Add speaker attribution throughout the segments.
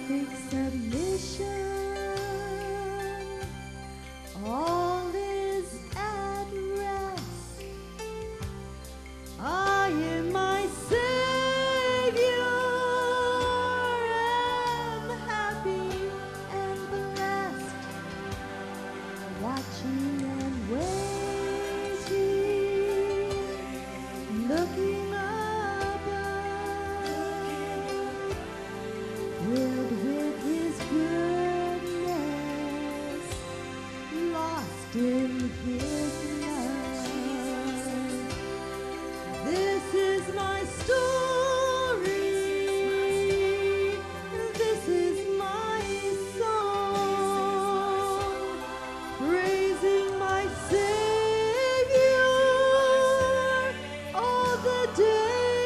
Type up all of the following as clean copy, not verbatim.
Speaker 1: perfect submission. All is at rest. I am my Savior, am happy and blessed, watching and waiting, looking filled with His goodness, lost in His love. This is my story, this is my song, praising my Savior all the day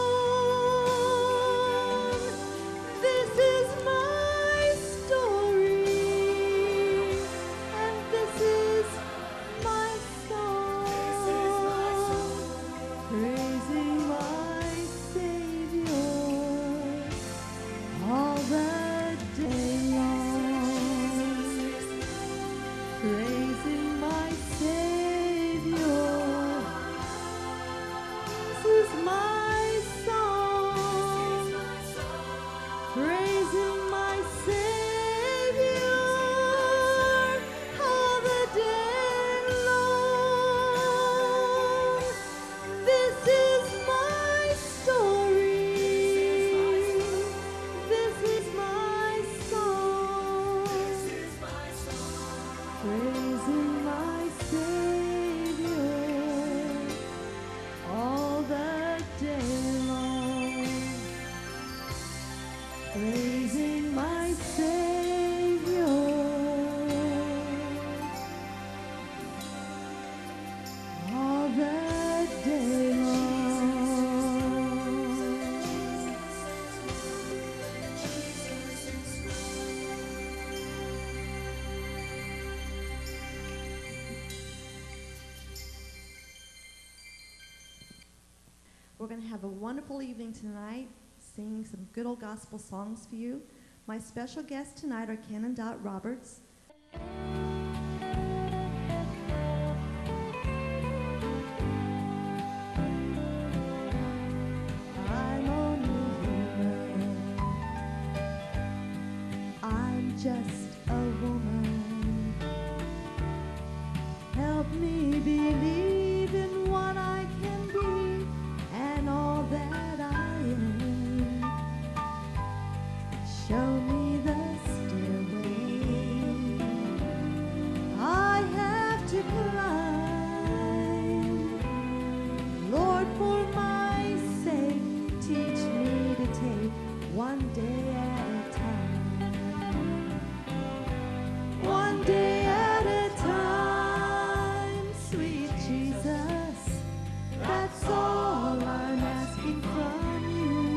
Speaker 1: long. This is my story, and this is my song, praising my Savior all the day long, praising my Savior. This is my song, praising my Savior all the day long. This is my story, this is my song, praising my Savior all the day long, praising my Savior all the day long. We're going to have a wonderful evening tonight, singing some good old gospel songs for you. My special guests tonight are Ken and Dot Roberts. I'm only human. I'm just a woman. Help me believe in what I can be and all that I am. Show me the stairway I have to climb. Lord, for my sake, teach me to take one day at a time. One day at a time, sweet Jesus, that's all I'm asking from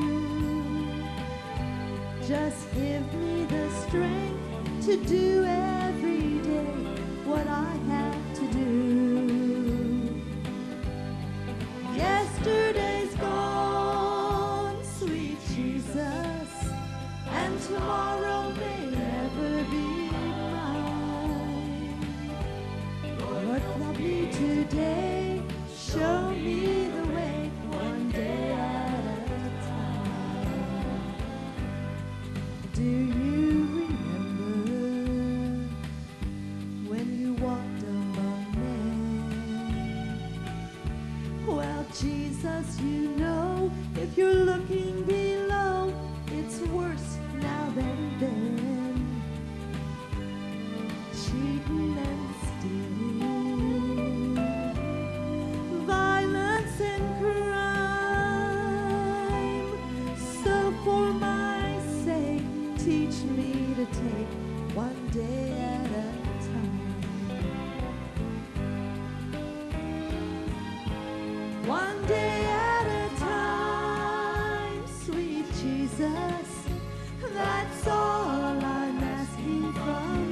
Speaker 1: you. Just give me the strength to do every day what I have to do. Yesterday's gone, sweet Jesus, and tomorrow may never be mine. Lord, love me today, show me the way, one day at a time. Do you remember when you walked among men? Well, Jesus, you know, if you're looking below, it's worse now than then. Cheating and stealing, violence and crime. So for my sake, teach me to take one day at a time. One day at a time, sweet Jesus, that's all I'm asking from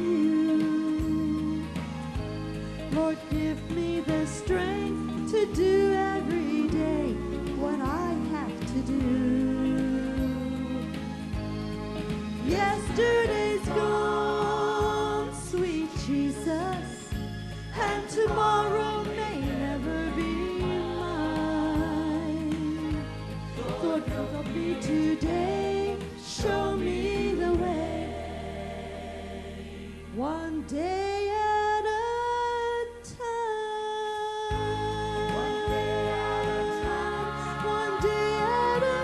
Speaker 1: you. Lord, give me the strength to do every day what I have to do. Yesterday's gone, sweet Jesus, and tomorrow may never be mine. Lord, help me today, show me the way, one day at a time. One day at a time. One day at a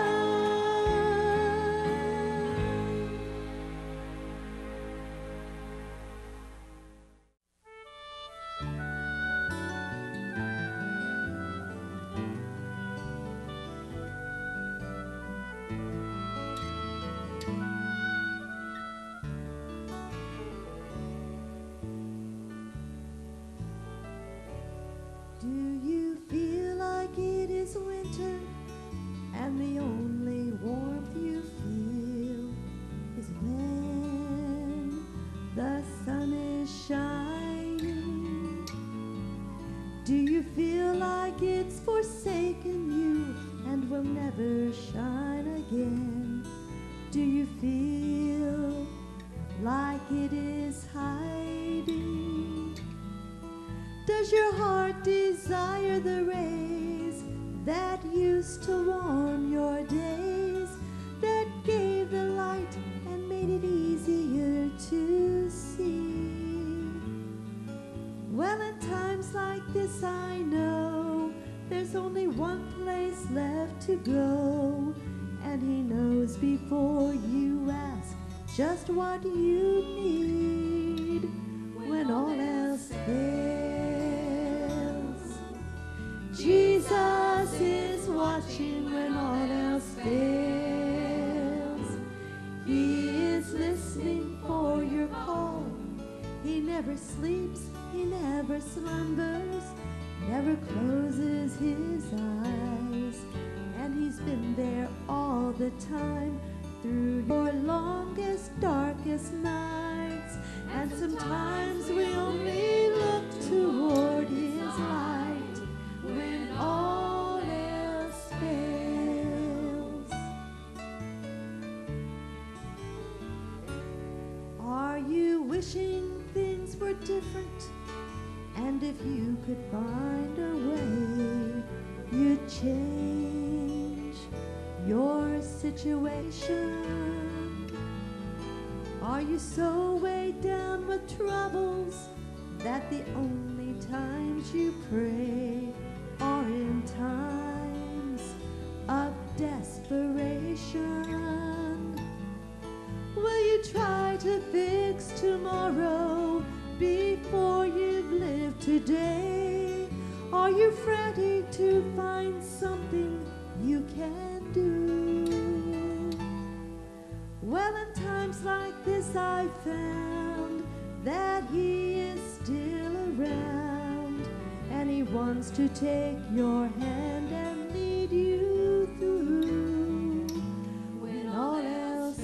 Speaker 1: Do you feel like it is winter and the only warmth you feel is when the sun is shining? Do you feel like it's forsaken you and will never shine again? Do you feel like it is hiding? Does your heart desire the rays that used to warm your days, that gave the light and made it easier to see? Well, in times like this I know there's only one place left to go, and He knows before you ask just what you need. When all else fails, Jesus is watching. When all else fails, He is listening for your call. He never sleeps, He never slumbers, never closes His eyes, and He's been there all the time through your longest, darkest nights. And sometimes we only look toward His light when all else fails. Are you wishing things were different? And if you could find a way, you'd change your situation? Are you so weighed down with troubles that the only times you pray are in times of desperation? Will you try to fix tomorrow before you've lived today? Are you frantic to find something you can do? Well, in times like this I found that He is still around, and He wants to take your hand and lead you through. When all else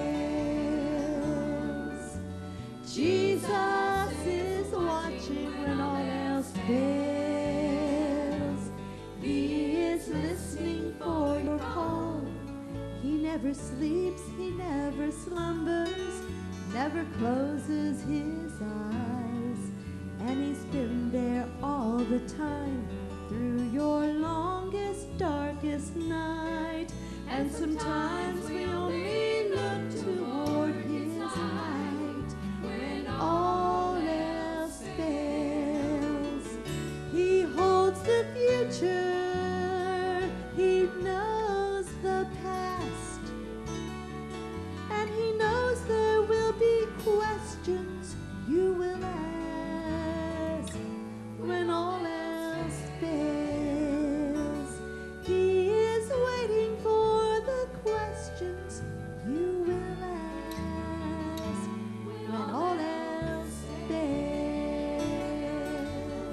Speaker 1: fails, Jesus is watching. When all else fails, He is listening for your call. He never sleeps, He never slumbers, never closes His eyes, and He's been there all the time through your longest, darkest night. And sometimes we only look toward His light when all else fails. He holds the future, He knows the past, and He knows there will be questions you will ask. When all else fails, He is waiting for the questions you will ask. When all else fails.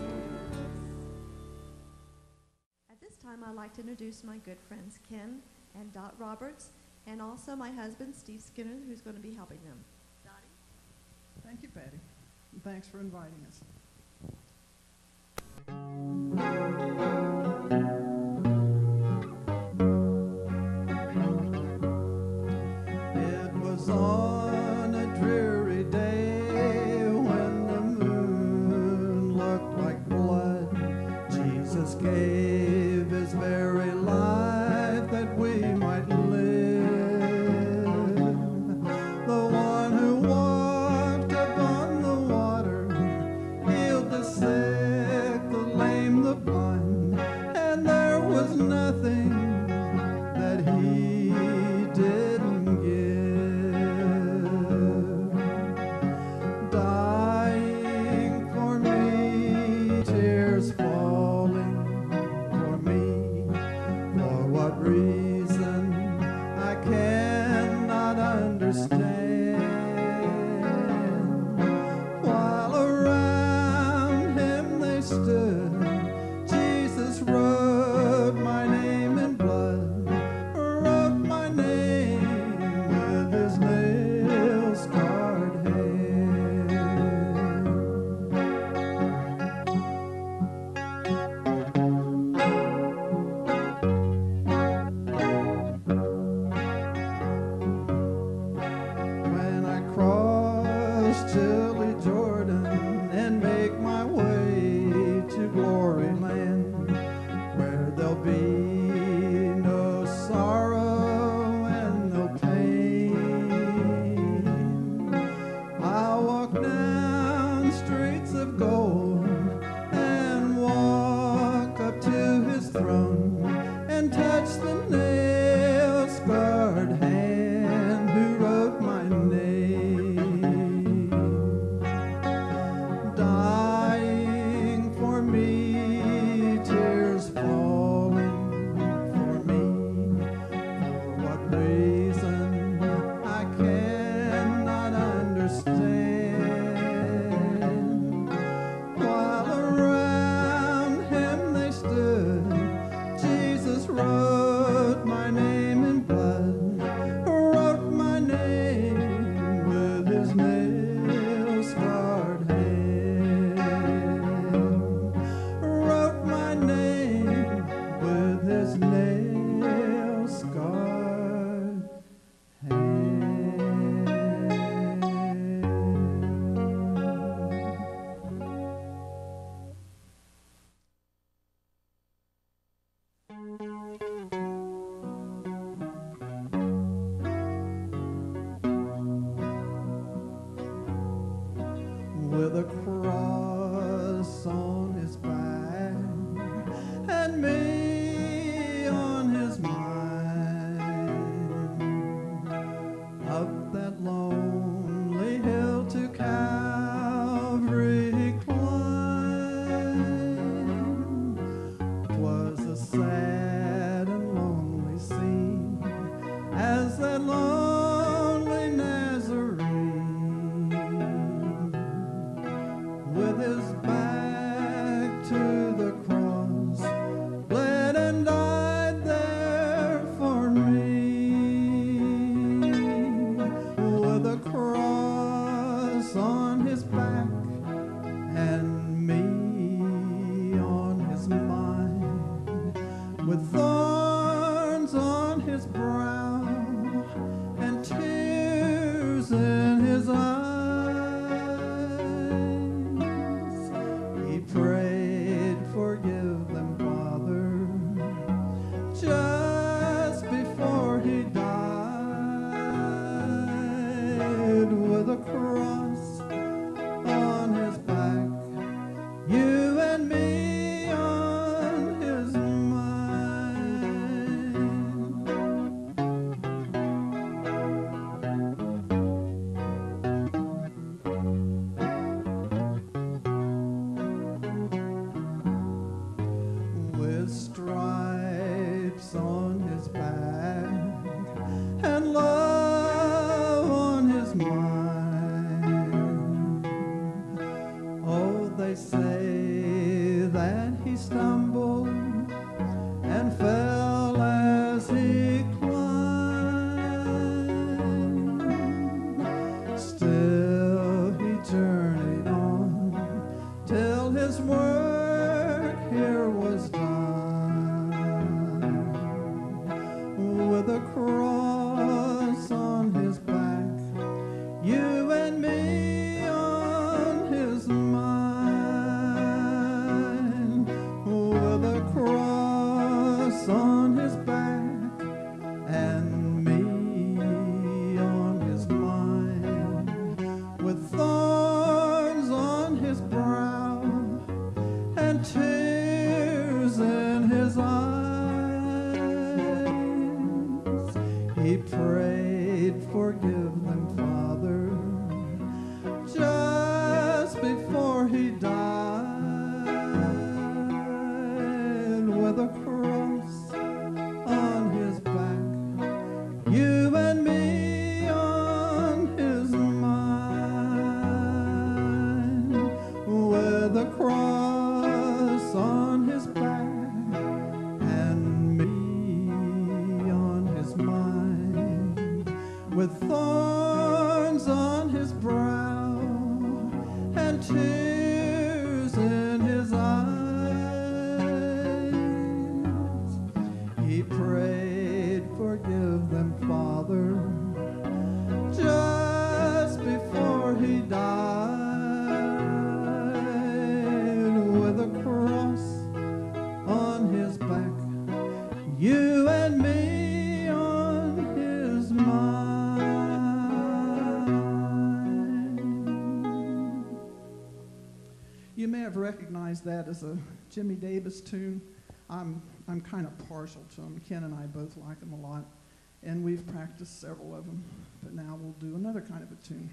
Speaker 1: At this time, I'd like to introduce my good friends Ken and Dot Roberts, and also my husband Steve Skinner, who's going to be helping them. Dottie?
Speaker 2: Thank you, Patty, and thanks for inviting us. It was
Speaker 3: gave his very life that we might live. The one who walked upon the water, healed the sick, the lame, the blind, and there was nothing that he didn't give. Dying for me, tears falling for me. For what reason I cannot understand. While around him they stood, Jesus wrote my name in blood, wrote my name with his nail-scarred hand. When I cross chilly Jordan and make my way to glory land, where there'll be no sorrow and no pain, I'll walk down streets of gold and walk up to his throne and touch the nail-scarred hand who wrote my name. Dying for me, tears falling for me. For what reason I cannot understand. While around him they stood, Jesus wrote my name in blood, wrote my name with his nail-scarred hand, wrote my name with his nail-scarred hand. With a cross on his back and me on his mind, up that lonely hill to Calvary he climbed. 'Twas a sad and lonely scene as that lonely Nazarene, with his back to the cross, bled and died there for me. With a cross on his back and me on his mind, with thorns on his brow and tears in his eyes, he prayed, "Forgive them, Father," just before he died. With a cross on his back, you and me on his mind. With stripes on his back and love on his mind. Oh, they say that he stumbled and fell as he climbed. Still he journeyed on till his work here was done. With a cross on his back, you and me on his mind. With He prayed, forgive them, Father, just before he died, with a cross on his back, you and me on his mind, with a cross on his back and me on his mind, with thorns on his brow and tears in his eyes. He prayed, forgive them, Father, just before he died, with a cross on his back, you and me on his mind. You may have recognized that as a Jimmy Davis tune. I'm kind of partial to them. Ken and I both like them a lot, and we've practiced several of them, but now we'll do another kind of a tune.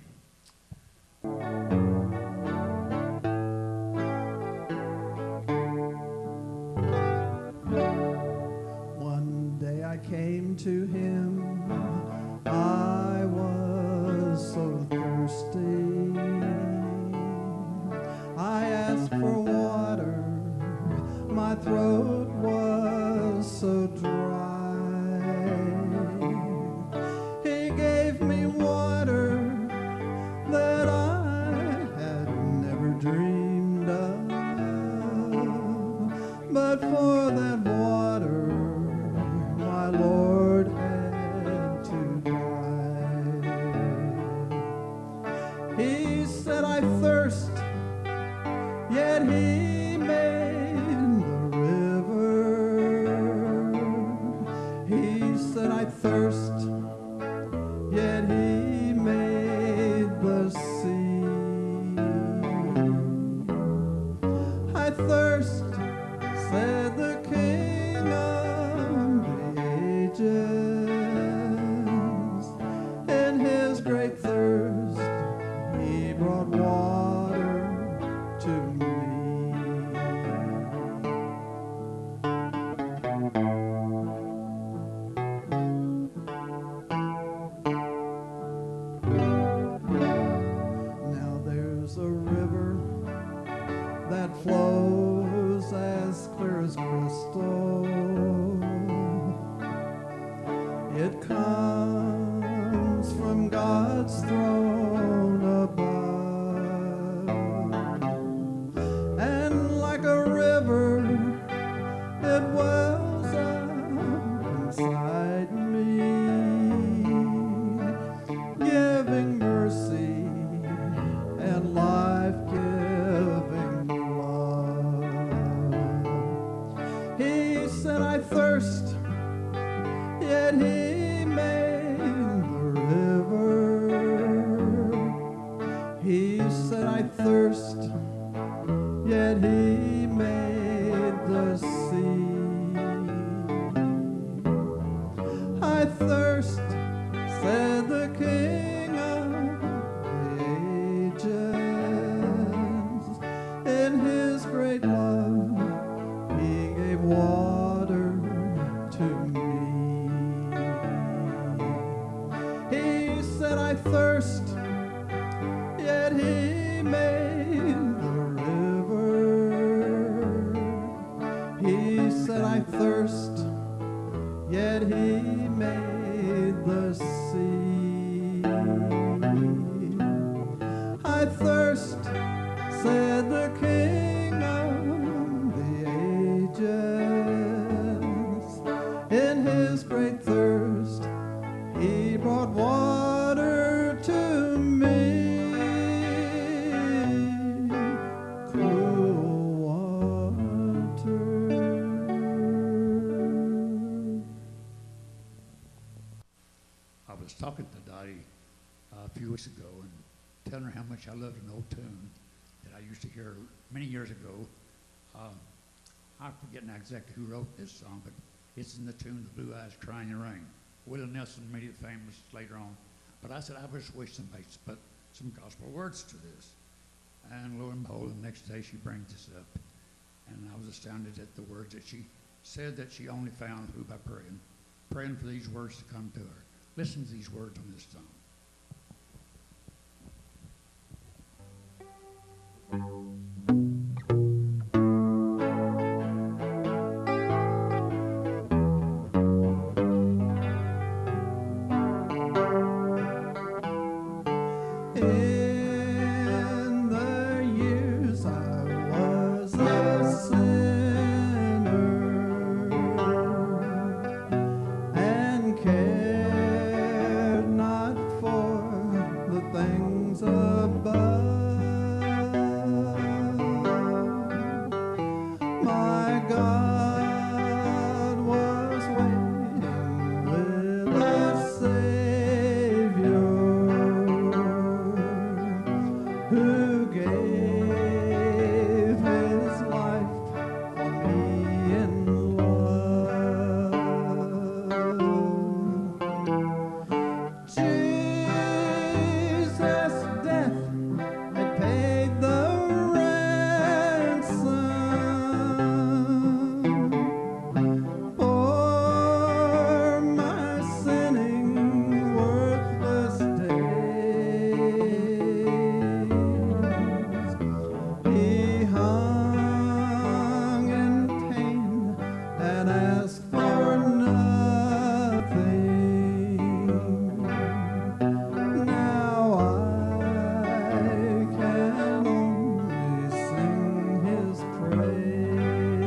Speaker 3: One day I came to him, I was so thirsty. I asked for water, my throat was so dry. He gave me water that I had never dreamed of, but for that water my Lord had to die. He said, I thirst, yet he made the river. He said, I thirst, yet he made the sea. I thirst, said the King of the ages. In his great thirst, he brought water to me. Now there's a river that flows as clear as crystal. It comes from God's throne above, and like a river it wells up inside me, giving mercy and life-giving love. He said, I thirst, yet he made the river. He said, I thirst, yet he made the sea. I thirst, said the King of the ages. In his great love, he gave water to me. He said, I thirst, yet he made the river. He said, I thirst, yet he made the sea. I thirst, said the King of the ages. In his great thirst, he brought water to me. Cool water.
Speaker 4: I was talking to Dottie a few weeks ago and telling her how much I loved an old tune that I used to hear many years ago. I forget now exactly who wrote this song, but it's in the tune "The Blue Eyes Crying in the Rain." Willie Nelson made it famous later on. But I said, I just wish somebody put some gospel words to this. And lo and behold, the next day she brings this up. And I was astounded at the words that she said that she only found through by praying for these words to come to her. Listen to these words on this song.
Speaker 3: In the years I was a sinner and cared not for the things above. My God was waiting with a Savior who gave his life for me in love. Jesus' death had paid the ransom for my sinning, worthless days. He hung in pain and asked for nothing. Now I can only sing his praise.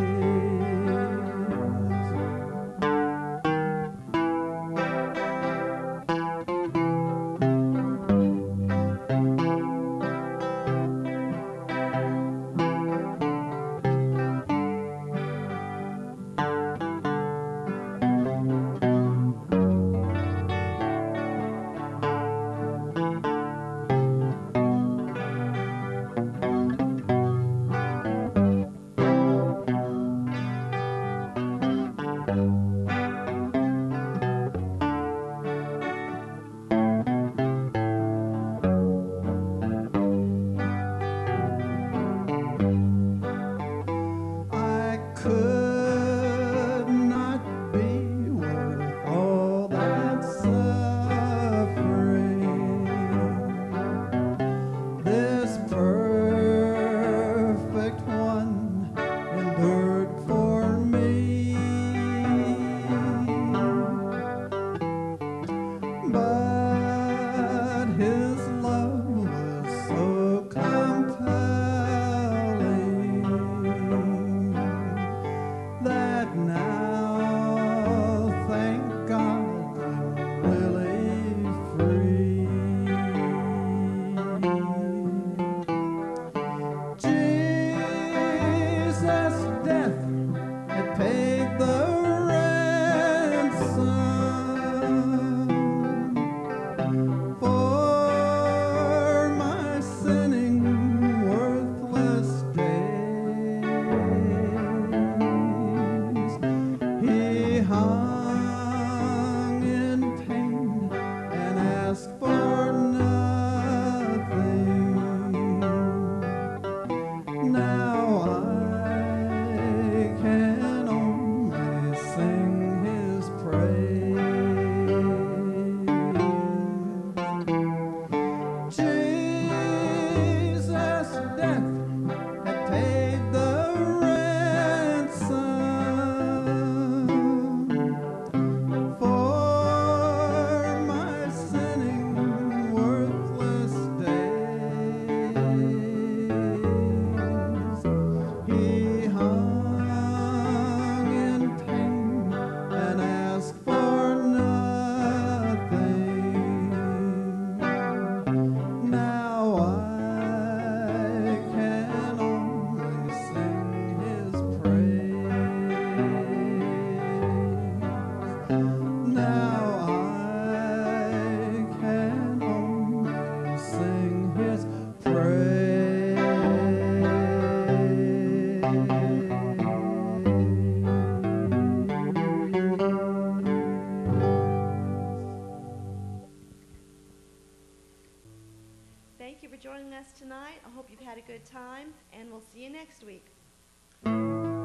Speaker 3: I could not be worth all that suffering. This perfect one endured for me.
Speaker 1: good time, and we'll see you next week.